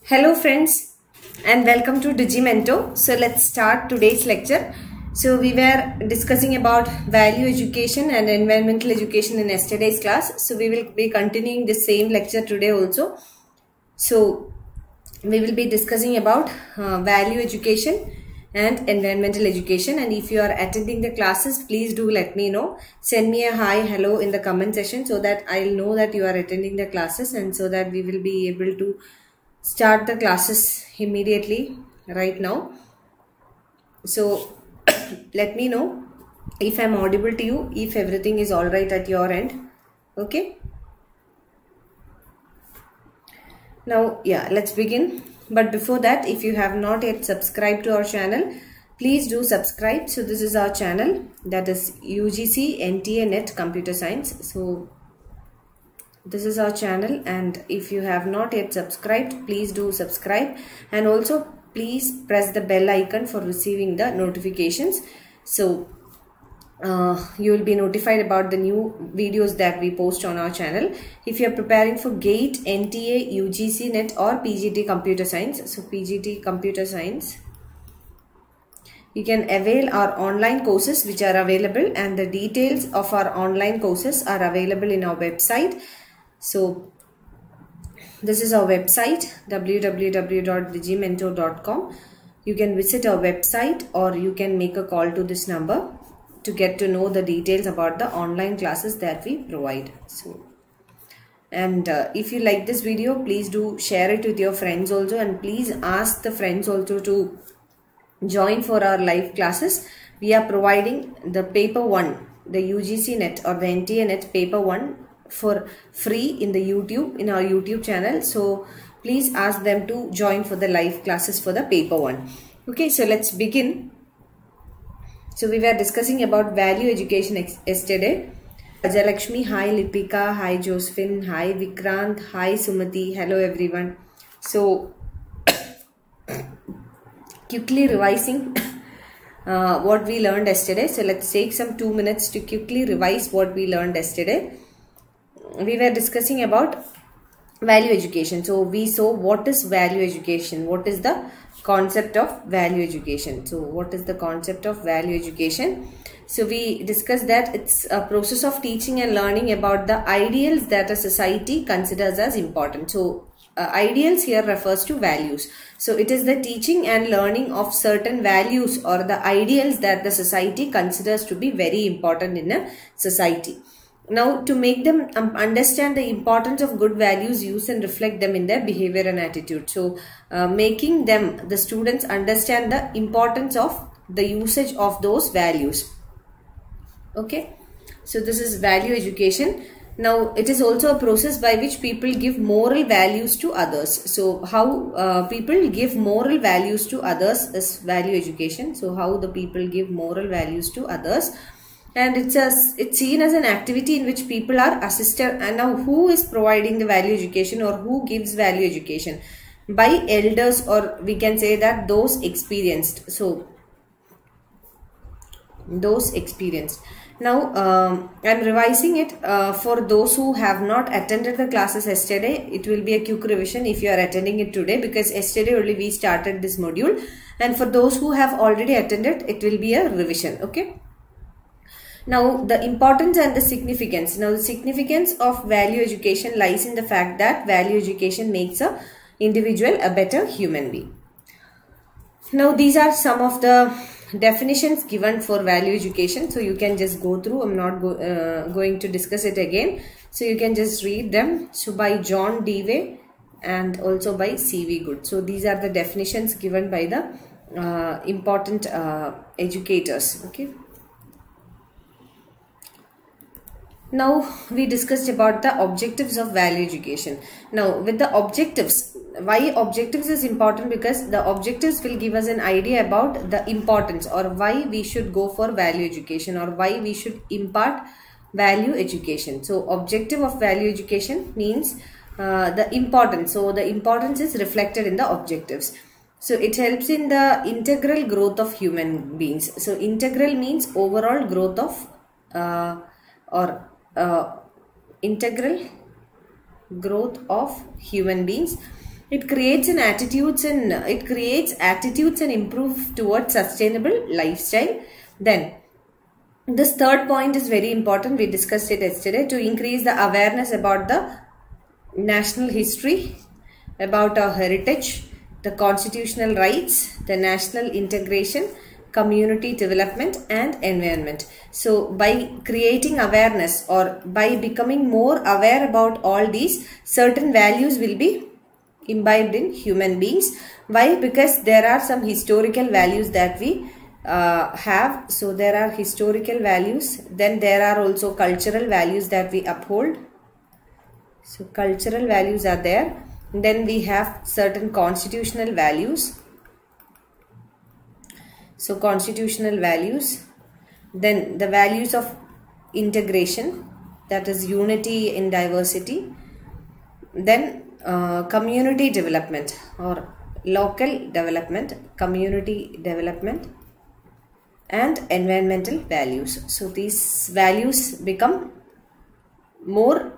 Hello friends and welcome to Digimento. So let's start today's lecture. So we were discussing about value education and environmental education in yesterday's class. So we will be continuing the same lecture today also. So we will be discussing about value education and environmental education, and if you are attending the classes, please do let me know. Send me a hi, hello in the comment section so that I'll know that you are attending the classes, and so that we will be able to start the classes immediately right now. So let me know if I'm audible to you, if everything is all right at your end. Okay, now let's begin. But before that, if you have not yet subscribed to our channel, please do subscribe. So this is our channel, that is UGC NTA NET Computer Science. So this is our channel, and if you have not yet subscribed, please do subscribe, and also please press the bell icon for receiving the notifications. So you will be notified about the new videos that we post on our channel. If you are preparing for GATE, NTA, UGC NET or PGT Computer Science, so PGT Computer Science, you can avail our online courses which are available, and the details of our online courses are available in our website. So this is our website, www.digimento.com. You can visit our website, or you can make a call to this number to get to know the details about the online classes that we provide. So, and if you like this video, please do share it with your friends also, and please ask the friends also to join for our live classes. We are providing the paper 1, the UGC NET or the NTA NET paper 1 for free in the in our YouTube channel. So please ask them to join for the live classes for the paper 1. Okay, so let's begin. So we were discussing about value education yesterday. Rajalakshmi, hi Lipika, hi Josephine, hi Vikrant, hi Sumati, hello everyone. So quickly revising what we learned yesterday. So let's take some 2 minutes to quickly revise what we learned yesterday. We were discussing about value education. So we saw what is value education, what is the concept of value education. So what is the concept of value education? So we discussed that it's a process of teaching and learning about the ideals that a society considers as important. So ideals here refers to values. So it is the teaching and learning of certain values or the ideals that the society considers to be very important in a society. Now, to make them understand the importance of good values, use and reflect them in their behavior and attitude. So, making them, the students, understand the importance of the usage of those values. Okay, so this is value education. Now, it is also a process by which people give moral values to others. So, how people give moral values to others is value education. So, how the people give moral values to others. And it's seen as an activity in which people are assisted. And now who is providing the value education, or who gives value education? By elders, or we can say that those experienced. So those experienced. Now I'm revising it for those who have not attended the classes yesterday. It will be a quick revision if you are attending it today, because yesterday only we started this module. And for those who have already attended, it will be a revision. Okay. Now, the importance and the significance. Now, the significance of value education lies in the fact that value education makes an individual a better human being. Now, these are some of the definitions given for value education. So, you can just go through. I'm not going to discuss it again. So, you can just read them. So, by John Dewey and also by C.V. Good. So, these are the definitions given by the important educators. Okay. Now we discussed about the objectives of value education. Now with the objectives, why objectives is important? Because the objectives will give us an idea about the importance, or why we should go for value education, or why we should impart value education. So objective of value education means the importance. So the importance is reflected in the objectives. So it helps in the integral growth of human beings. So integral means overall growth of integral growth of human beings. It creates attitudes and improve towards sustainable lifestyle. Then this third point is very important. We discussed it yesterday. To increase the awareness about the national history, about our heritage, the constitutional rights, the national integration, community development and environment. So by creating awareness or by becoming more aware about all these, certain values will be imbibed in human beings. Why? Because there are some historical values that we have. So there are historical values, then there are also cultural values that we uphold. So cultural values are there. Then we have certain constitutional values. So constitutional values. Then the values of integration, that is unity in diversity. Then community development or local development, community development and environmental values. So these values become more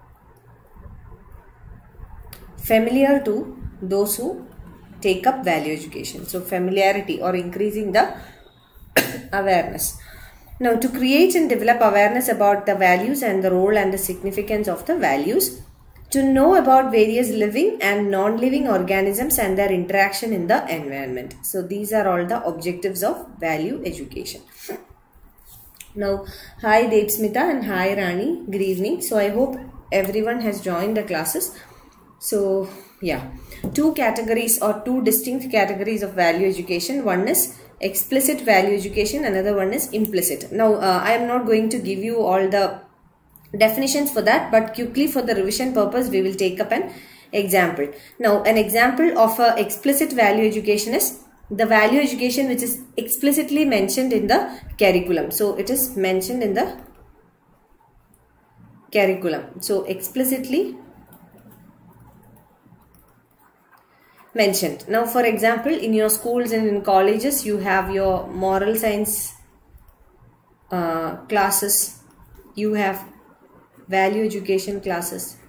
familiar to those who take up value education. So familiarity or increasing the awareness. Now to create and develop awareness about the values and the role and the significance of the values, to know about various living and non-living organisms and their interaction in the environment. So these are all the objectives of value education. Now, hi Devsmita and hi Rani, good evening. So I hope everyone has joined the classes. So yeah, two categories or two distinct categories of value education. One is explicit value education, another one is implicit. Now I am not going to give you all the definitions for that, but quickly for the revision purpose we will take up an example. Now an example of a explicit value education is the value education which is explicitly mentioned in the curriculum. So it is mentioned in the curriculum. So explicitly mentioned. Now for example, in your schools and in colleges you have your moral science classes, you have value education classes.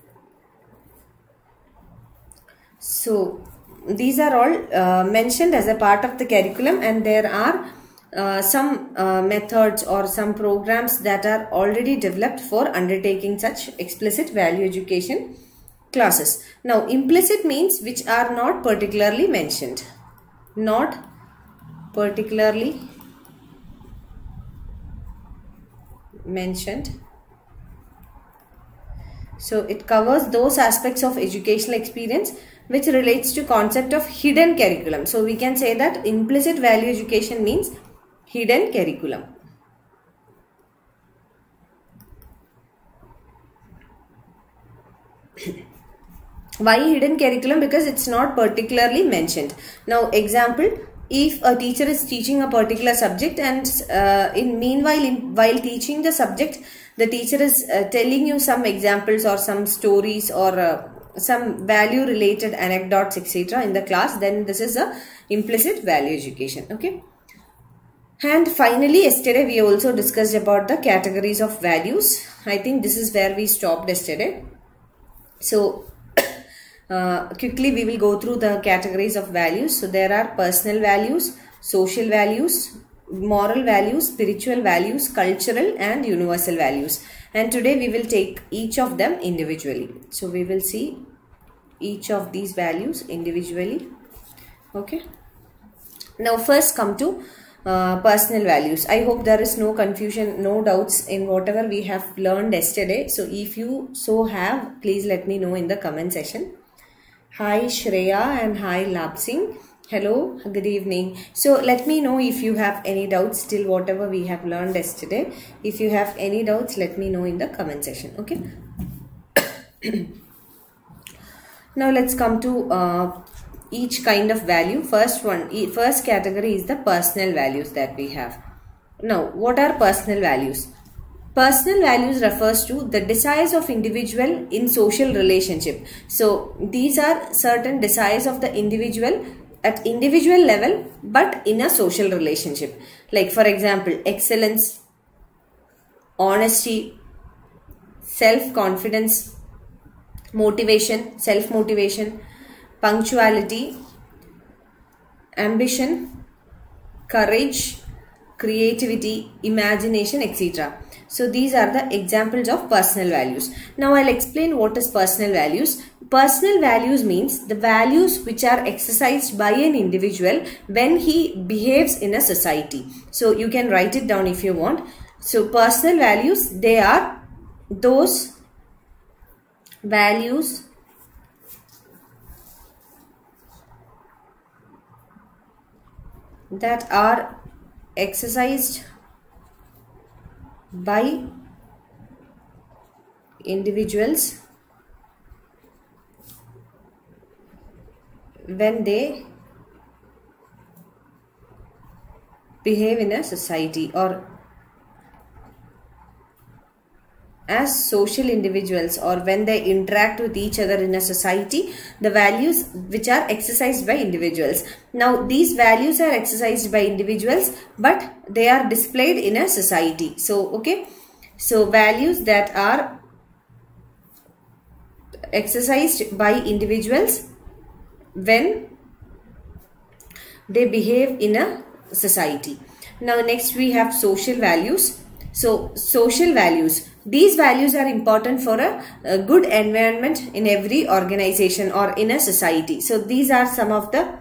So these are all mentioned as a part of the curriculum, and there are some methods or some programs that are already developed for undertaking such explicit value education classes. Now implicit means which are not particularly mentioned. Not particularly mentioned. So it covers those aspects of educational experience which relates to concept of hidden curriculum. So we can say that implicit value education means hidden curriculum. Why hidden curriculum? Because it's not particularly mentioned. Now example, if a teacher is teaching a particular subject and while teaching the subject, the teacher is telling you some examples or some stories or some value related anecdotes etc. in the class, then this is a implicit value education. Okay. And finally, yesterday we also discussed about the categories of values. I think this is where we stopped yesterday. So quickly we will go through the categories of values. So there are personal values, social values, moral values, spiritual values, cultural and universal values. And today we will take each of them individually. So we will see each of these values individually. Okay. Now first come to personal values. I hope there is no confusion, no doubts in whatever we have learned yesterday. So if you so have, please let me know in the comment section. Hi Shreya and hi Lapsing. Hello, good evening. So let me know if you have any doubts till whatever we have learned yesterday. If you have any doubts, let me know in the comment section. Okay. Now let's come to each kind of value. First category is the personal values that we have. Now, what are personal values? Personal values refers to the desires of individual in social relationship. So these are certain desires of the individual at individual level but in a social relationship. Like for example, excellence, honesty, self-confidence, motivation, self-motivation, punctuality, ambition, courage, creativity, imagination, etc. So these are the examples of personal values. Now I'll explain what is personal values. Personal values means the values which are exercised by an individual when he behaves in a society. So you can write it down if you want. So personal values, they are those values that are exercised by individuals when they behave in a society, or as social individuals, or when they interact with each other in a society, the values which are exercised by individuals. Now these values are exercised by individuals, but they are displayed in a society. So okay, so values that are exercised by individuals when they behave in a society. Now next we have social values. So social values, these values are important for a good environment in every organization or in a society. So these are some of the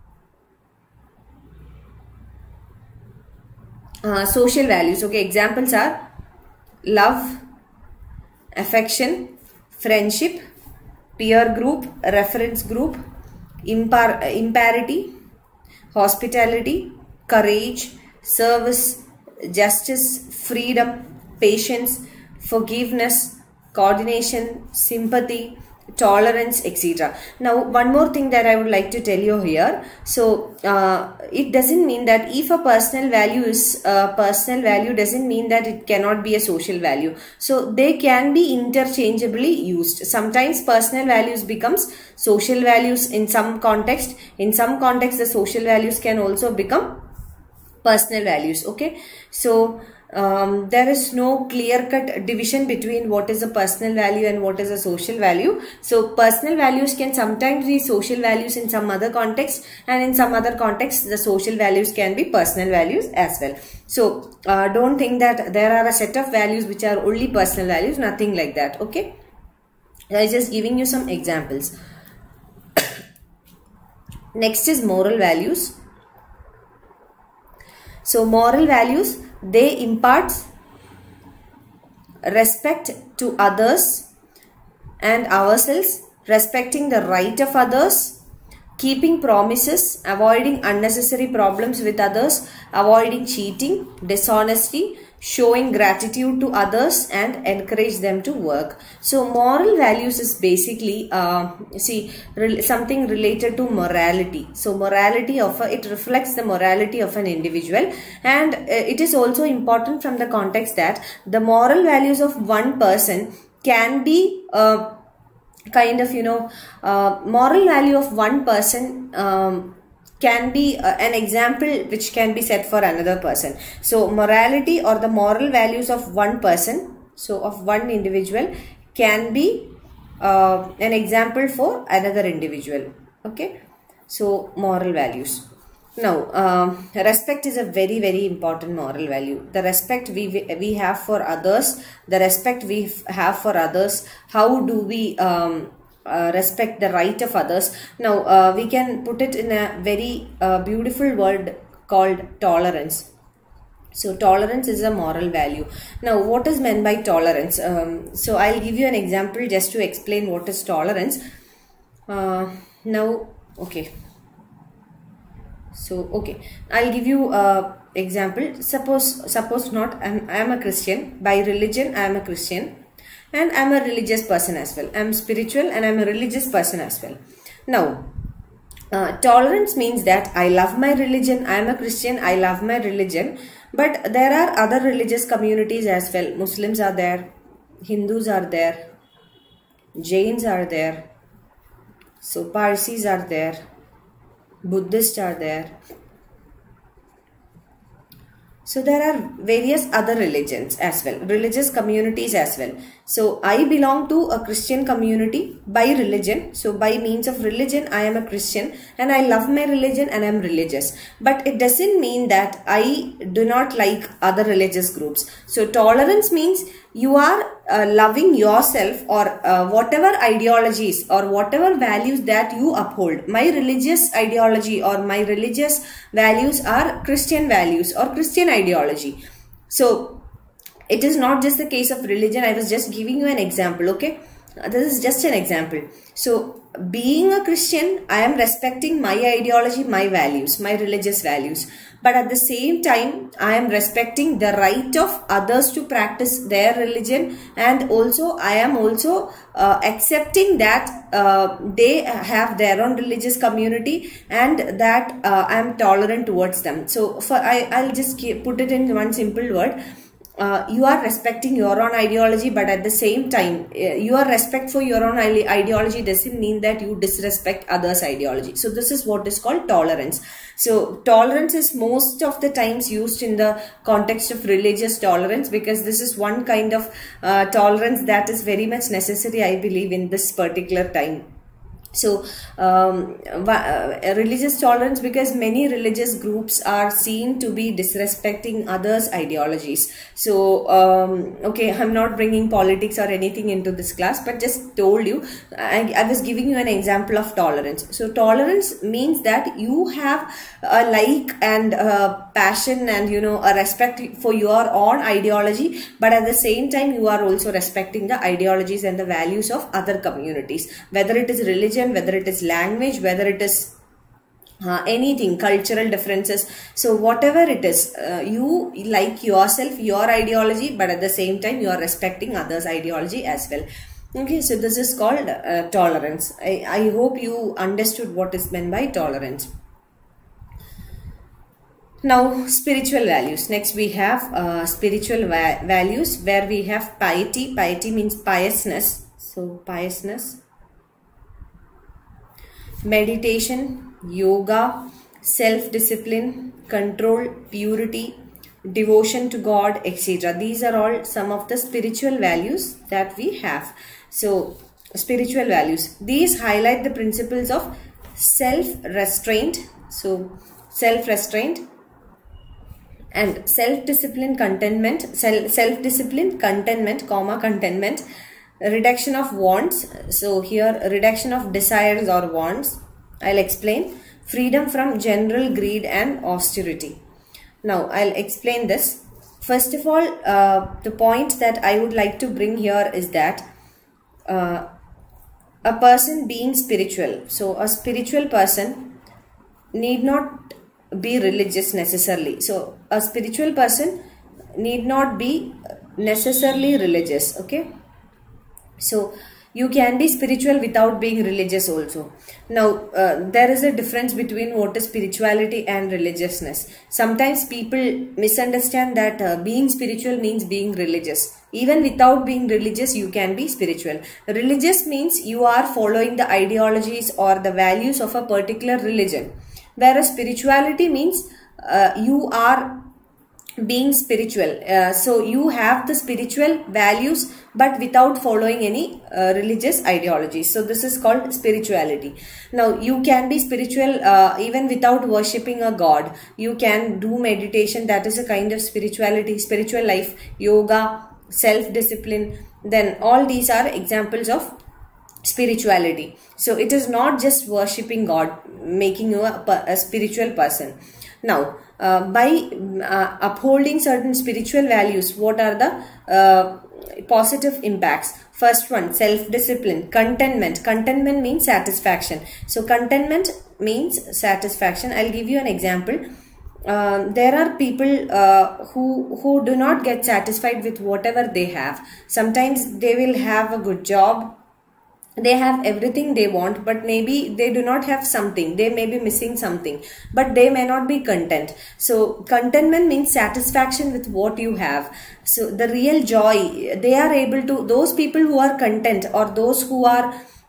social values. Okay, examples are love, affection, friendship, peer group, reference group, imparity, hospitality, courage, service, justice, freedom, patience, forgiveness, coordination, sympathy, tolerance, etc. Now one more thing that I would like to tell you here. So it doesn't mean that if a personal value is a personal value, doesn't mean that it cannot be a social value. So they can be interchangeably used. Sometimes personal values becomes social values in some context. In some context the social values can also become personal values. Okay, so there is no clear-cut division between what is a personal value and what is a social value. So personal values can sometimes be social values in some other context, and in some other context the social values can be personal values as well. So don't think that there are a set of values which are only personal values, nothing like that. Okay, I am just giving you some examples. Next is moral values. So moral values, they impart respect to others and ourselves, respecting the right of others, keeping promises, avoiding unnecessary problems with others, avoiding cheating, dishonesty, showing gratitude to others, and encourage them to work. So moral values is basically something related to morality. So morality of it reflects the morality of an individual, and it is also important from the context that the moral values of one person can be kind of moral value of one person can be an example which can be set for another person. So morality or the moral values of one person, so of one individual, can be an example for another individual. Okay, so moral values. Now respect is a very, very important moral value. The respect we have for others, the respect we have for others, how do we respect the right of others. Now we can put it in a very beautiful word called tolerance. So tolerance is a moral value. Now what is meant by tolerance? So I'll give you an example just to explain what is tolerance. Now okay, so okay, I'll give you example. Suppose not, I'm a Christian. By religion I am a Christian, and I am a religious person as well. I am spiritual and I am a religious person as well. Now tolerance means that I love my religion, I am a Christian, I love my religion, but there are other religious communities as well. Muslims are there, Hindus are there, Jains are there, so Parsis are there, Buddhists are there, So there are various other religions as well, religious communities as well. So I belong to a Christian community by religion. So by means of religion, I am a Christian and I love my religion and I am religious. But it doesn't mean that I do not like other religious groups. So tolerance means you are loving yourself or whatever ideologies or whatever values that you uphold. My religious ideology or my religious values are Christian values or Christian ideology. So it is not just the case of religion. I was just giving you an example. Okay, this is just an example. So being a Christian, I am respecting my ideology, my values, my religious values. But at the same time, I am respecting the right of others to practice their religion, and also I am also accepting that they have their own religious community and that I am tolerant towards them. So I'll just put it in one simple word. You are respecting your own ideology, but at the same time, your respect for your own ideology doesn't mean that you disrespect others' ideology. So this is what is called tolerance. So tolerance is most of the times used in the context of religious tolerance, because this is one kind of tolerance that is very much necessary, I believe, in this particular time. So religious tolerance, because many religious groups are seen to be disrespecting others' ideologies. So okay, I'm not bringing politics or anything into this class, but just told you, I was giving you an example of tolerance. So tolerance means that you have a like and a passion and, you know, a respect for your own ideology, but at the same time you are also respecting the ideologies and the values of other communities, whether it is religion, whether it is language, whether it is anything, cultural differences. So whatever it is, you like yourself, your ideology, but at the same time you are respecting others' ideology as well. Okay, so this is called tolerance. I hope you understood what is meant by tolerance. Now, spiritual values. Next we have spiritual values, where we have piety. Piety means piousness. So piousness. Meditation, yoga, self-discipline, control, purity, devotion to God, etc. These are all some of the spiritual values that we have. So, spiritual values. These highlight the principles of self-restraint. So, self-restraint and self-discipline, contentment, self-discipline, contentment, contentment, reduction of wants. So here, reduction of desires or wants. I'll explain. Freedom from general greed and austerity. Now I'll explain this. First of all, the point that I would like to bring here is that a person being spiritual, so a spiritual person need not be religious necessarily. So a spiritual person need not be necessarily religious. Okay, so you can be spiritual without being religious also. Now there is a difference between what is spirituality and religiousness. Sometimes people misunderstand that being spiritual means being religious. Even without being religious, you can be spiritual. Religious means you are following the ideologies or the values of a particular religion, whereas spirituality means you are being spiritual. So you have the spiritual values but without following any religious ideologies. So this is called spirituality. Now you can be spiritual even without worshipping a god. You can do meditation, that is a kind of spirituality, spiritual life, yoga, self-discipline. Then all these are examples of spirituality. So it is not just worshipping God making you a spiritual person. Now by upholding certain spiritual values, what are the positive impacts? First one, self-discipline, contentment. Contentment means satisfaction. So contentment means satisfaction. I'll give you an example. There are people who do not get satisfied with whatever they have. Sometimes they will have a good job, they have everything they want, but maybe they do not have something, they may be missing something, but they may not be content. So contentment means satisfaction with what you have. So the real joy, they are able to, those people who are content or those who are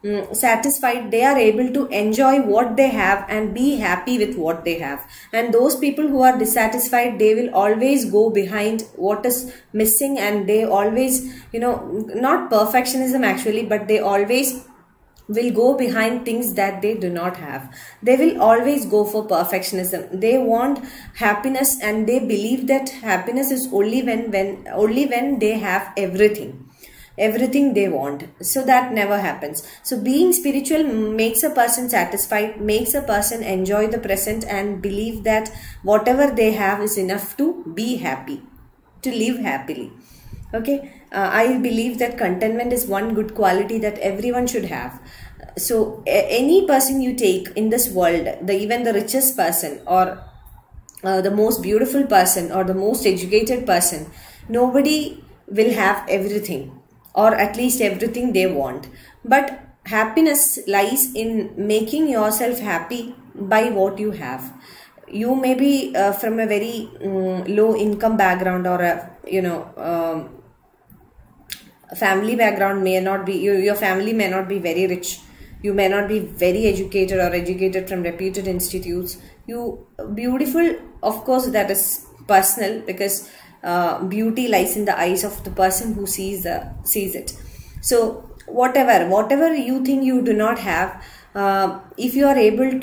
satisfied, they are able to enjoy what they have and be happy with what they have. And those people who are dissatisfied, they will always go behind what is missing, and they always, not perfectionism actually, but they always will go behind things that they do not have. They will always go for perfectionism. They want happiness, and they believe that happiness is only when they have everything they want. So that never happens. So being spiritual makes a person satisfied, makes a person enjoy the present and believe that whatever they have is enough to be happy, to live happily. Okay, I believe that contentment is one good quality that everyone should have. So any person you take in this world, even the richest person, or the most beautiful person, or the most educated person, nobody will have everything, or at least everything they want. But happiness lies in making yourself happy by what you have. You may be from a very low income background, or a family background may not be, your family may not be very rich. You may not be very educated or educated from reputed institutes. You beautiful, of course, that is personal, because beauty lies in the eyes of the person who sees it. So whatever you think you do not have, if you are able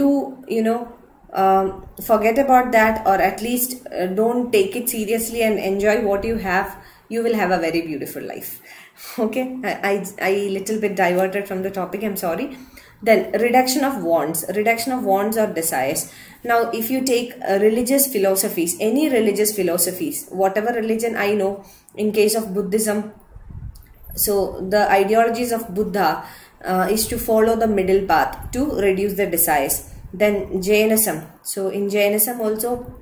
to forget about that, or at least don't take it seriously and enjoy what you have, you will have a very beautiful life. Okay, I little bit diverted from the topic, I'm sorry. Then reduction of wants or desires. Now if you take religious philosophies, any religious philosophies, whatever religion I know, in case of Buddhism, so the ideologies of Buddha is to follow the middle path to reduce the desires. Then Jainism, so in Jainism also,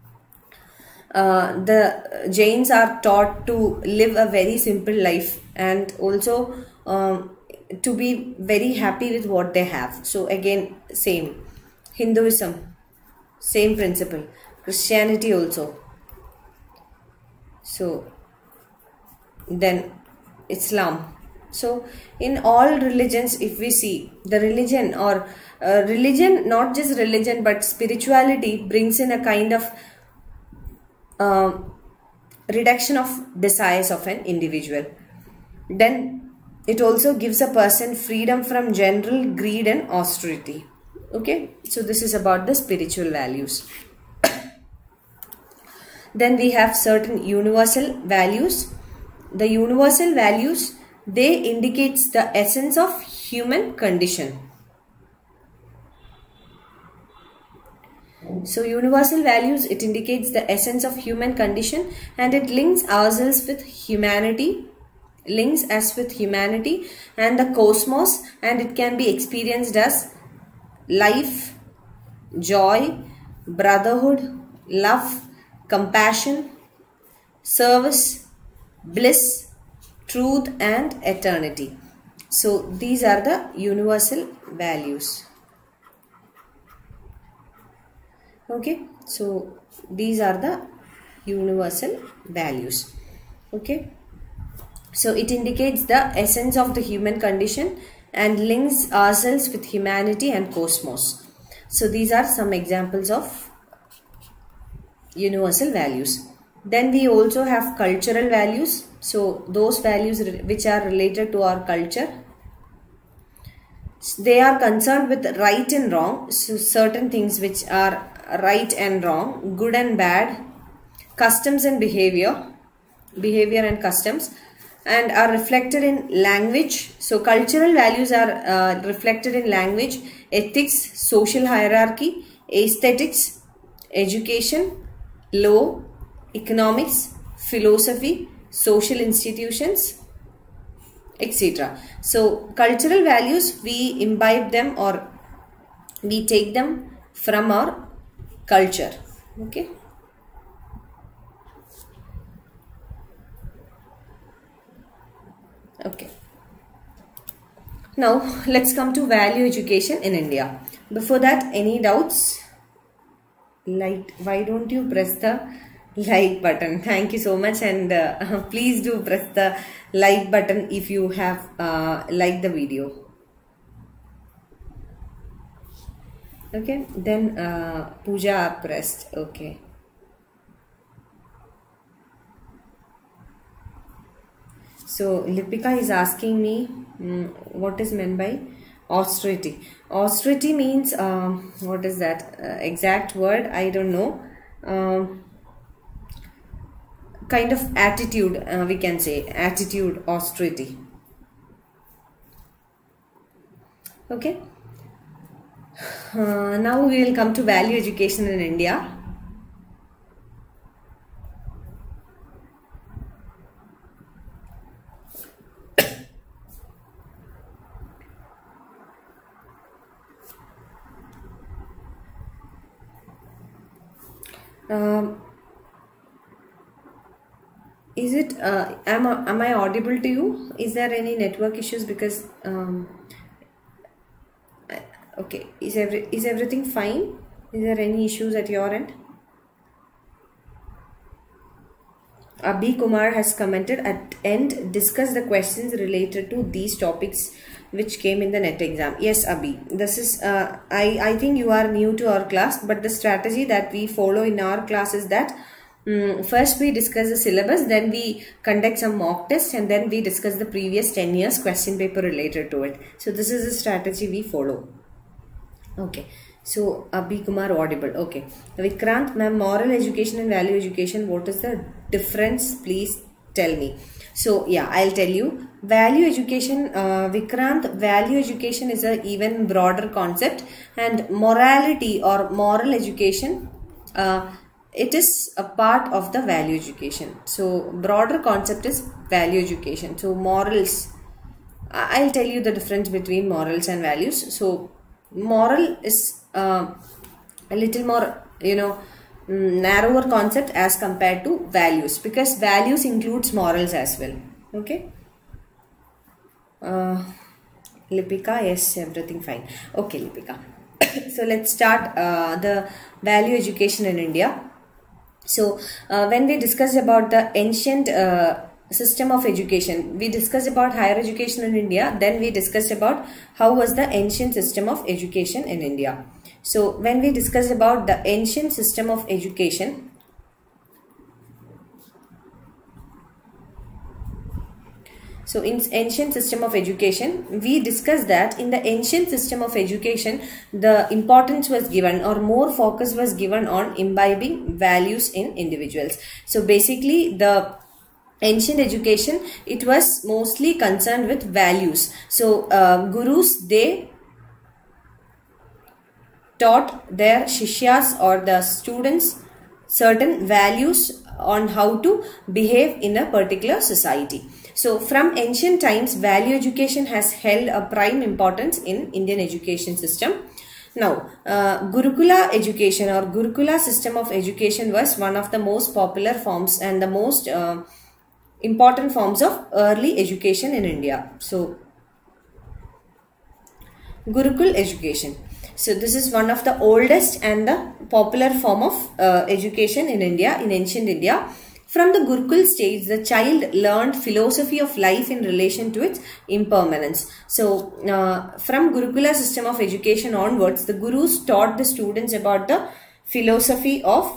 the Jains are taught to live a very simple life, and also to be very happy with what they have. So again, same. Hinduism, same principle. Christianity also. So then Islam. So in all religions, if we see the religion, or religion, not just religion but spirituality, brings in a kind of reduction of desires of an individual. Then it also gives a person freedom from general greed and austerity. Okay, so this is about the spiritual values. Then we have certain universal values. The universal values, they indicates the essence of human condition. So universal values, it indicates the essence of human condition, and it links ourselves with humanity, links us with humanity and the cosmos, and it can be experienced as life, joy, brotherhood, love, compassion, service, bliss, truth and eternity. So these are the universal values. Okay, so these are the universal values. Okay, so it indicates the essence of the human condition and links ourselves with humanity and cosmos. So these are some examples of universal values. Then we also have cultural values. So those values which are related to our culture, they are concerned with right and wrong. So certain things which are right and wrong, good and bad, customs and behavior and customs, and are reflected in language. So cultural values are reflected in language, ethics, social hierarchy, aesthetics, education, law, economics, philosophy, social institutions, etc. So cultural values, we imbibe them or we take them from our culture. Okay. Okay. Now let's come to value education in India. Before that, any doubts? Like, why don't you press the like button? Thank you so much, and please do press the like button if you have liked the video. Okay, then Pooja pressed. Okay. So Lipika is asking me what is meant by austerity. Austerity means what is that exact word? I don't know. Kind of attitude, we can say attitude, austerity. Okay. Now we will come to value education in India. Is it am I audible to you? Is there any network issues? Because okay, is everything fine? Is there any issues at your end? Abhi Kumar has commented at end, discuss the questions related to these topics which came in the NET exam. Yes, Abhi, this is I think you are new to our class, but the strategy that we follow in our class is that first we discuss the syllabus, then we conduct some mock tests, and then we discuss the previous 10 years question paper related to it. So this is the strategy we follow. Okay. So Abhi Kumar audible. Okay. Vikrant, ma'am, moral education and value education, what is the difference? Please tell me. So yeah, I'll tell you. Value education, Vikrant, value education is an even broader concept, and morality or moral education, it is a part of the value education. So broader concept is value education. So morals, I'll tell you the difference between morals and values. So moral is a little more, narrower concept as compared to values, because values includes morals as well. Okay. Lipika, yes, everything fine. Okay, Lipika. So let's start the value education in India. So when we discussed about the ancient system of education, we discussed about higher education in India, then we discussed about how was the ancient system of education in India. So when we discussed about the ancient system of education, so in ancient system of education, we discussed that in the ancient system of education, the importance was given, or more focus was given on imbibing values in individuals. So basically the ancient education, it was mostly concerned with values. So gurus, they taught their shishyas or the students certain values on how to behave in a particular society. So from ancient times, value education has held a prime importance in Indian education system. Now, Gurukula education or Gurukula system of education was one of the most popular forms and the most important forms of early education in India. So, Gurukul education. So, this is one of the oldest and the popular form of education in India, in ancient India. From the Gurukul stage, the child learned philosophy of life in relation to its impermanence. So, from Gurukula system of education onwards, the gurus taught the students about the philosophy of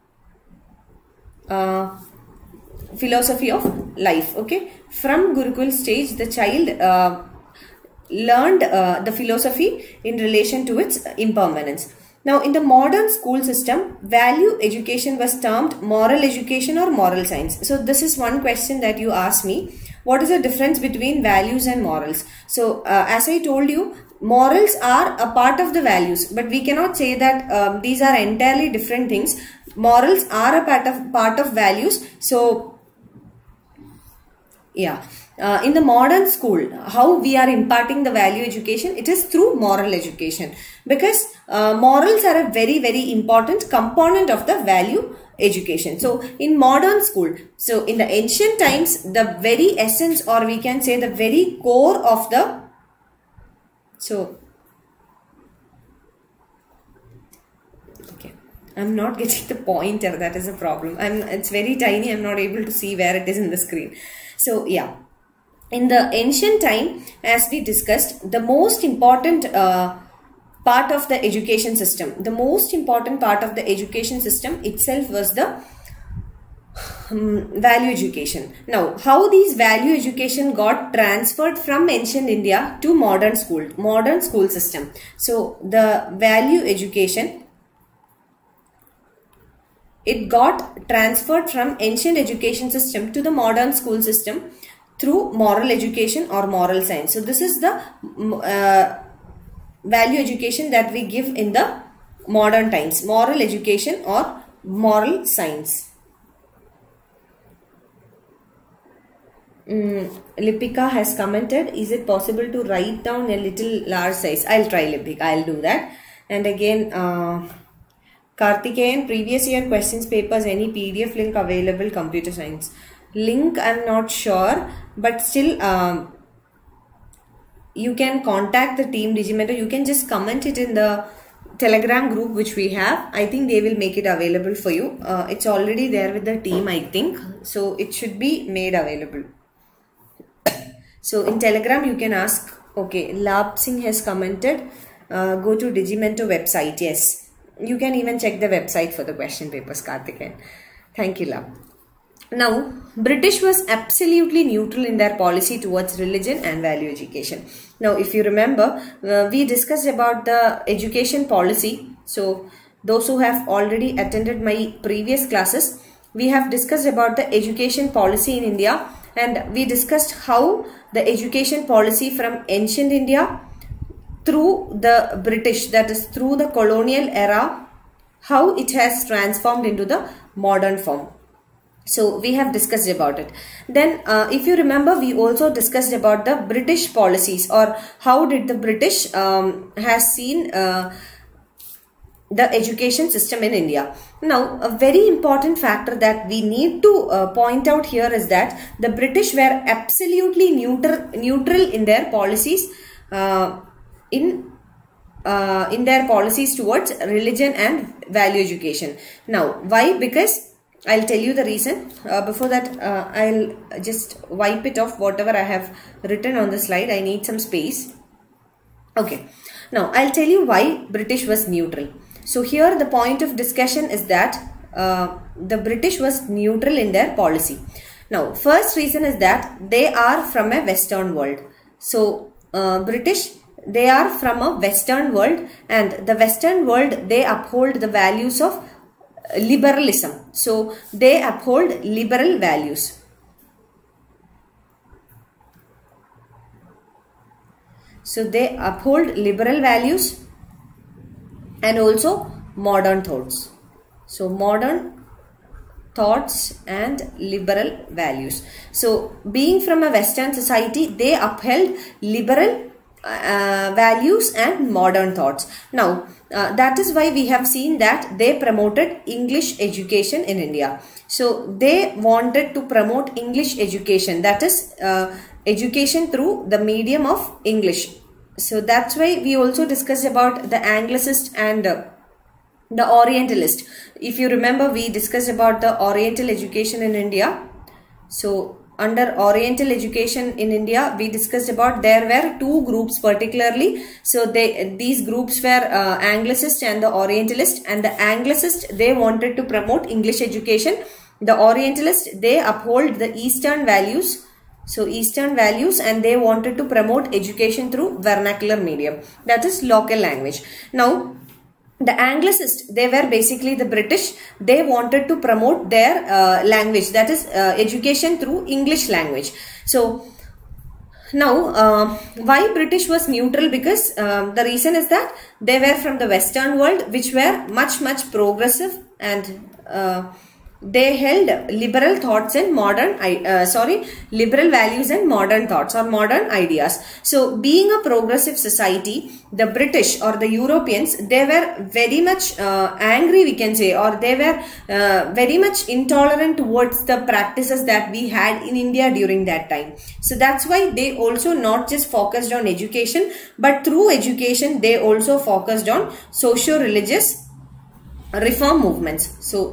life. Okay, from Gurukul stage, the child learned the philosophy in relation to its impermanence. Now, in the modern school system, value education was termed moral education or moral science. So, this is one question that you asked me. What is the difference between values and morals? So, as I told you, morals are a part of the values, but we cannot say that these are entirely different things. Morals are a part of values. So, yeah. In the modern school, how we are imparting the value education, it is through moral education, because morals are a very, very important component of the value education. So, in modern school, so in the ancient times, the very essence, or we can say the very core of the, so, okay, I'm not getting the pointer, that is a problem. It's very tiny, I'm not able to see where it is in the screen. So, yeah. In the ancient time, as we discussed, the most important part of the education system. The most important part of the education system itself was the value education. Now, how these value education got transferred from ancient India to modern school system. So, the value education, it got transferred from ancient education system to the modern school system through moral education or moral science. So, this is the value education that we give in the modern times, moral education or moral science. Lipika has commented, is it possible to write down a little large size? I'll try, Lipika, I'll do that. And again, Karthikeyan, previous year questions papers, any PDF link available, computer science? Link, I'm not sure, but still you can contact the team Digimentor. You can just comment it in the Telegram group which we have. I think they will make it available for you. It's already there with the team, I think. So it should be made available. So in Telegram you can ask. Okay, Lab Singh has commented, go to Digimentor website. Yes, you can even check the website for the question papers, Karthikeyan. Thank you, Lab. Now, British was absolutely neutral in their policy towards religion and value education. Now, if you remember, we discussed about the education policy. So, those who have already attended my previous classes, we have discussed about the education policy in India, and we discussed how the education policy from ancient India through the British, that is through the colonial era, how it has transformed into the modern form. So we have discussed about it. Then if you remember, we also discussed about the British policies, or how did the British has seen the education system in India. Now, a very important factor that we need to point out here is that the British were absolutely neutral in their policies in their policies towards religion and value education. Now, why? Because I'll tell you the reason. Before that, I'll just wipe it off, whatever I have written on the slide. I need some space. Okay. Now, I'll tell you why British was neutral. So, here the point of discussion is that the British was neutral in their policy. Now, first reason is that they are from a Western world. So, British, they are from a Western world, and the Western world, they uphold the values of liberalism. So, they uphold liberal values. So, they uphold liberal values and also modern thoughts. So, modern thoughts and liberal values. So, being from a Western society, they upheld liberal values and modern thoughts. Now, that is why we have seen that they promoted English education in India. So, they wanted to promote English education, that is education through the medium of English. So, that's why we also discussed about the Anglicist and the Orientalist. If you remember, we discussed about the Oriental education in India. So, under Oriental education in India, we discussed about there were two groups particularly. So, these groups were Anglicist and the Orientalist. And the Anglicist, they wanted to promote English education. The Orientalist, they uphold the Eastern values. So, Eastern values, and they wanted to promote education through vernacular medium, that is local language. Now, the Anglicist, they were basically the British. They wanted to promote their language, that is education through English language. So, now why British was neutral? Because the reason is that they were from the Western world, which were much progressive, and they held liberal thoughts and liberal values and modern thoughts or modern ideas. So, being a progressive society, the British or the Europeans, they were very much angry, we can say, or they were very much intolerant towards the practices that we had in India during that time. So, that's why they also not just focused on education, but through education, they also focused on socio-religious reform movements. So,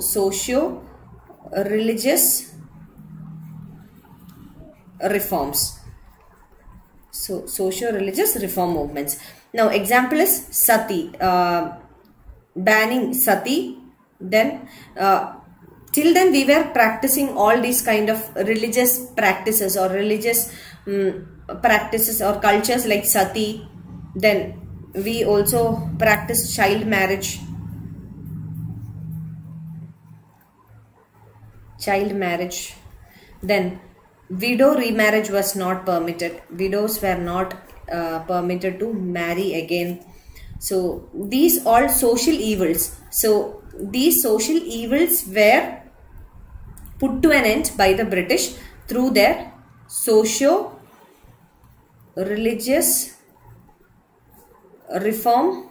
socio-religious reforms. So socio-religious reform movements. Now example is sati, banning sati. Then till then we were practicing all these kind of religious practices or religious practices or cultures like sati. Then we also practiced child marriage. Then widow remarriage was not permitted. Widows were not permitted to marry again. So these all social evils. So these social evils were put to an end by the British through their socio-religious reform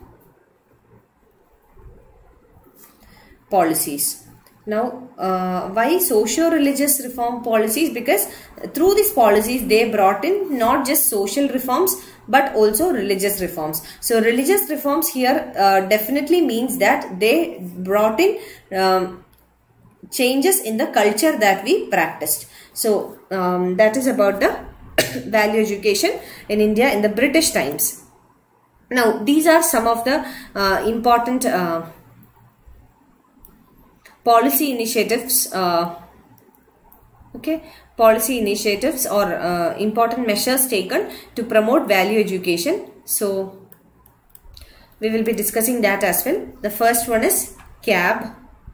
policies. Now, why socio-religious reform policies? Because through these policies, they brought in not just social reforms, but also religious reforms. So, religious reforms here definitely means that they brought in changes in the culture that we practiced. So, that is about the value education in India in the British times. Now, these are some of the important policy initiatives, policy initiatives or important measures taken to promote value education. So, we will be discussing that as well. The first one is CAB.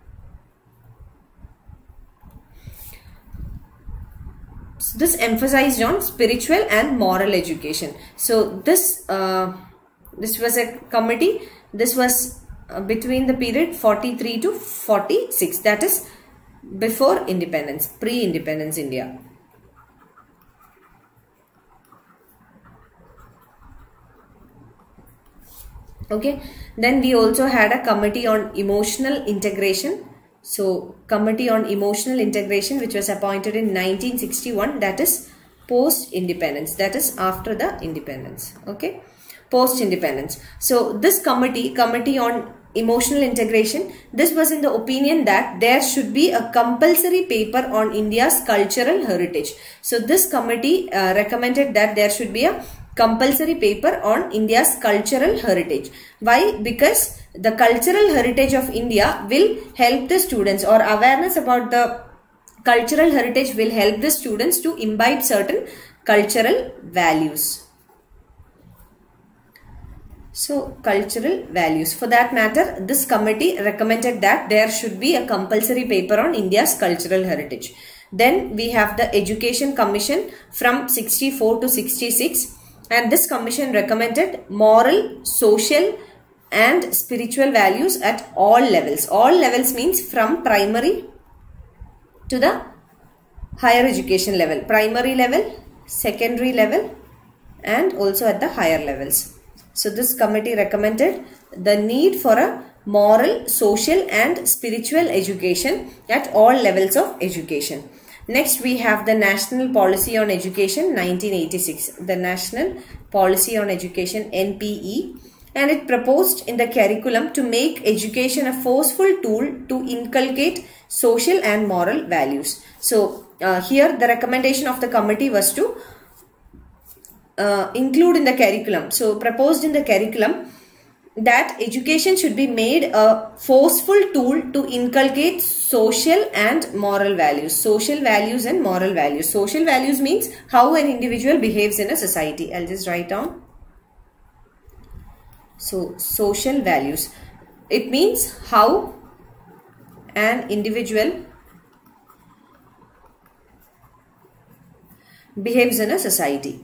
So, this emphasized on spiritual and moral education. So, this was a committee. This was between the period 43 to 46, that is before independence, pre-independence India. Okay, then we also had a committee on emotional integration. So, committee on emotional integration, which was appointed in 1961, that is post-independence, that is after the independence. Okay, post-independence. So, this committee on emotional integration, this was in the opinion that there should be a compulsory paper on India's cultural heritage. So, this committee recommended that there should be a compulsory paper on India's cultural heritage. Why? Because the cultural heritage of India will help the students, or awareness about the cultural heritage will help the students to imbibe certain cultural values. So, cultural values. For that matter, this committee recommended that there should be a compulsory paper on India's cultural heritage. Then we have the Education Commission from 64 to 66, and this commission recommended moral, social and spiritual values at all levels. All levels means from primary to the higher education level. Primary level, secondary level and also at the higher levels. So, this committee recommended the need for a moral, social and spiritual education at all levels of education. Next, we have the National Policy on Education 1986. The National Policy on Education NPE, and it proposed in the curriculum to make education a forceful tool to inculcate social and moral values. So, here the recommendation of the committee was to include in the curriculum. So, proposed in the curriculum that education should be made a forceful tool to inculcate social and moral values. Social values and moral values. Social values means how an individual behaves in a society. I'll just write down. So, social values. It means how an individual behaves in a society.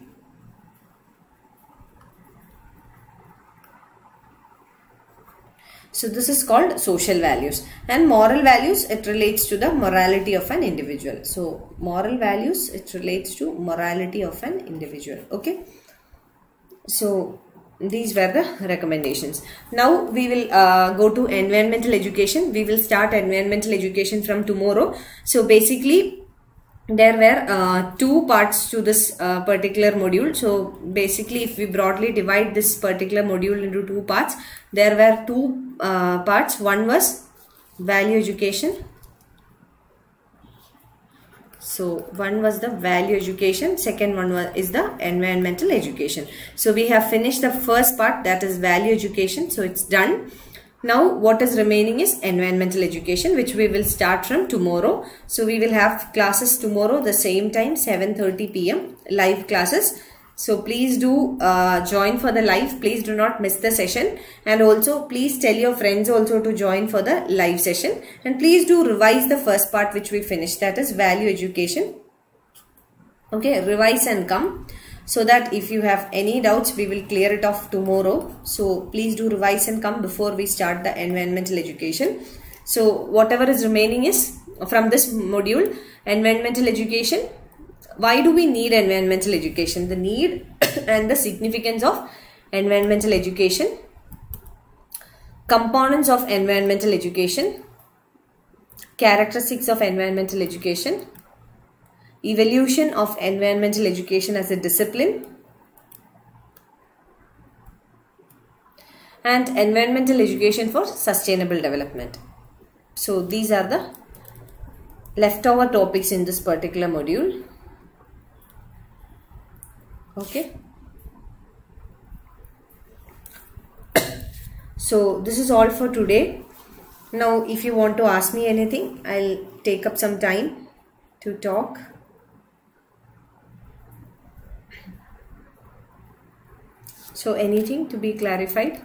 So, this is called social values. And moral values, it relates to the morality of an individual. So, moral values, it relates to morality of an individual. Okay. So, these were the recommendations. Now, we will go to environmental education. We will start environmental education from tomorrow. So, basically, there were two parts to this particular module. So, basically, if we broadly divide this particular module into two parts, there were two parts. One was value education. So one was the value education, second one is the environmental education. So we have finished the first part, that is value education. So it's done. Now what is remaining is environmental education, which we will start from tomorrow. So we will have classes tomorrow the same time, 7:30 p.m. live classes. So please do join for the live. Please do not miss the session. And also please tell your friends also to join for the live session. And please do revise the first part which we finished, that is value education. Okay, revise and come, so that if you have any doubts, we will clear it off tomorrow. So please do revise and come before we start the environmental education. So whatever is remaining is from this module, environmental education. Why do we need environmental education? The need and the significance of environmental education, components of environmental education, characteristics of environmental education, evolution of environmental education as a discipline, and environmental education for sustainable development. So these are the leftover topics in this particular module. Okay. So this is all for today. Now if you want to ask me anything, I'll take up some time to talk. So anything to be clarified?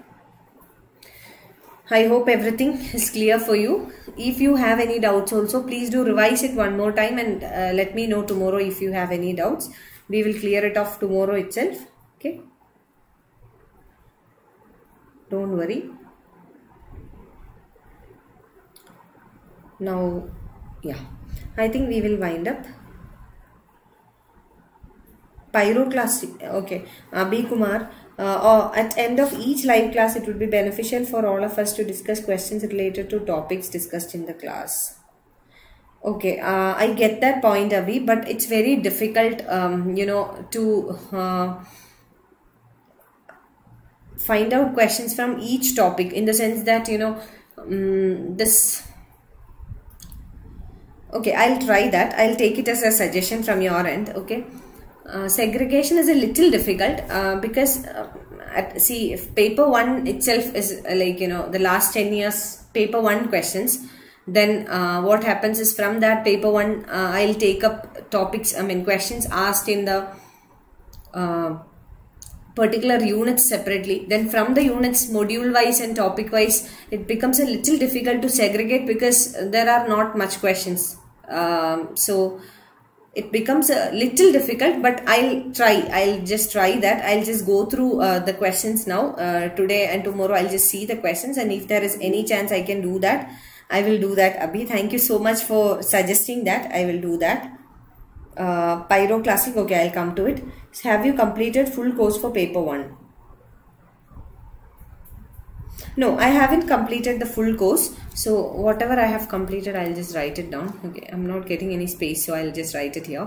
I hope everything is clear for you. If you have any doubts also, please do revise it one more time and let me know tomorrow if you have any doubts. We will clear it off tomorrow itself. Okay. Don't worry. Now, yeah, I think we will wind up. Pyro class. Okay. Abhi Kumar. At end of each live class, it would be beneficial for all of us to discuss questions related to topics discussed in the class. Okay, I get that point, Abhi, but it's very difficult, you know, to find out questions from each topic, in the sense that, you know, this. Okay, I'll try that. I'll take it as a suggestion from your end. Okay. Segregation is a little difficult because see, if paper 1 itself is like, you know, the last 10 years paper 1 questions, then what happens is from that paper 1 I'll take up topics, questions asked in the particular units separately. Then from the units, module wise and topic wise, it becomes a little difficult to segregate because there are not much questions. So it becomes a little difficult, but I'll just try that. I'll just go through the questions now. Today and tomorrow I'll just see the questions, and if there is any chance I can do that, I will do that. Abhi, thank you so much for suggesting that. I will do that. Pyro Classic, okay, I'll come to it. So have you completed full course for paper 1? No, I haven't completed the full course. So whatever I have completed, I'll just write it down. Okay, I'm not getting any space, so I'll just write it here.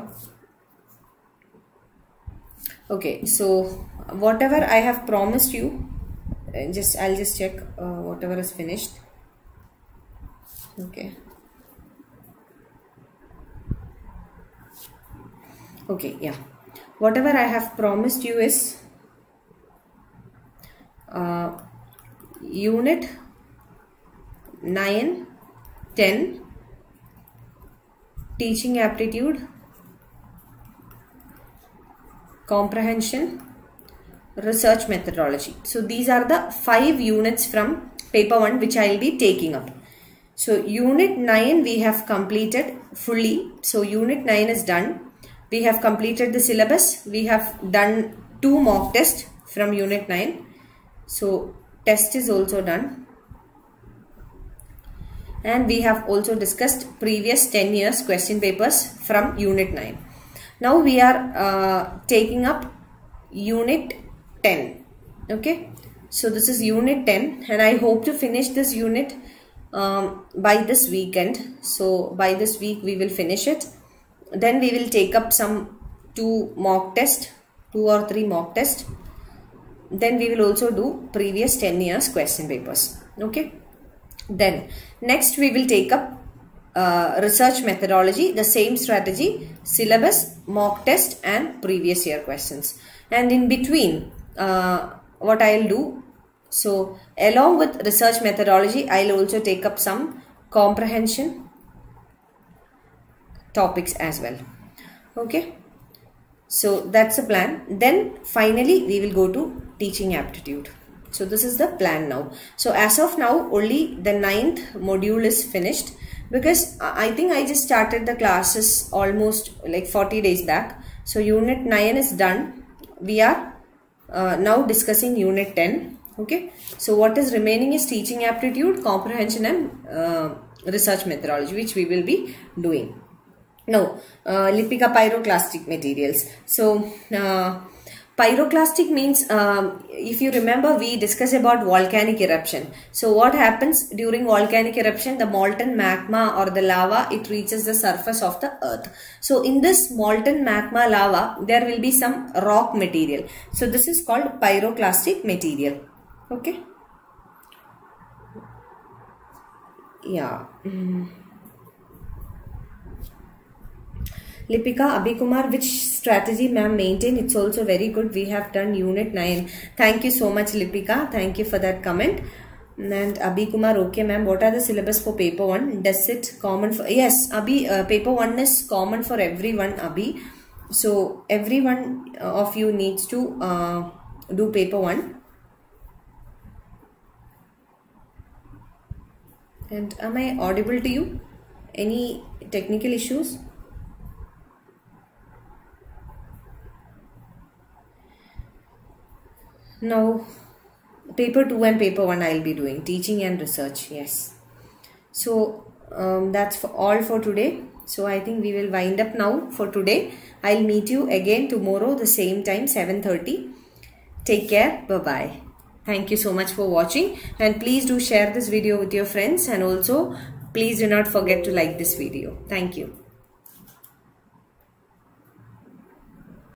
Okay, so whatever I have promised you, I'll just check whatever is finished. Okay. Okay, yeah. Whatever I have promised you is Unit 9, 10, Teaching Aptitude, Comprehension, Research Methodology. So these are the 5 units from paper 1 which I will be taking up. So Unit 9 we have completed fully. So Unit 9 is done. We have completed the syllabus. We have done 2 mock tests from Unit 9. So test is also done. And we have also discussed previous 10 years question papers from Unit 9. Now we are taking up Unit 10. Okay. So this is Unit 10 and I hope to finish this unit by this weekend. So by this week we will finish it. Then we will take up some 2 mock tests, 2 or 3 mock tests. Then we will also do previous 10 years question papers. Okay. Then next we will take up research methodology, the same strategy, syllabus, mock test and previous year questions. And in between, what I'll do, so along with research methodology, I'll also take up some comprehension topics as well. Okay. So that's the plan. Then finally we will go to teaching aptitude. So this is the plan now. So as of now, only the 9th module is finished, because I think I just started the classes almost like 40 days back. So unit 9 is done. We are now discussing unit 10. Okay. So what is remaining is teaching aptitude, comprehension and research methodology, which we will be doing. Now, Lipika, pyroclastic materials. So, pyroclastic means, if you remember, we discussed about volcanic eruption. So, what happens during volcanic eruption? The molten magma or the lava, it reaches the surface of the earth. So, in this molten magma lava, there will be some rock material. So, this is called pyroclastic material. Okay. Yeah. Lipika, Abhikumar, which strategy ma'am maintain? It's also very good. We have done unit 9. Thank you so much, Lipika. Thank you for that comment. And Abhikumar, okay ma'am, what are the syllabus for paper 1? Does it common for? Yes, Abhi, paper 1 is common for everyone, Abhi. So everyone of you needs to do paper 1. And am I audible to you? Any technical issues? Now, paper 2 and paper 1 I will be doing, teaching and research, yes. So, that's all for today. So, I think we will wind up now for today. I will meet you again tomorrow, the same time, 7:30. Take care. Bye-bye. Thank you so much for watching. And please do share this video with your friends. And also, please do not forget to like this video. Thank you.